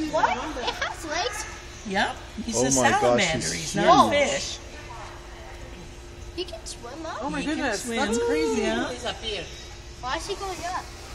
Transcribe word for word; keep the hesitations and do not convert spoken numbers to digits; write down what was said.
What? It has legs? Yep. He's Oh a my gosh, salamander. he's He's huge. not a fish. He can swim up? Oh my He can goodness, swim. that's crazy, huh? Why is he going up?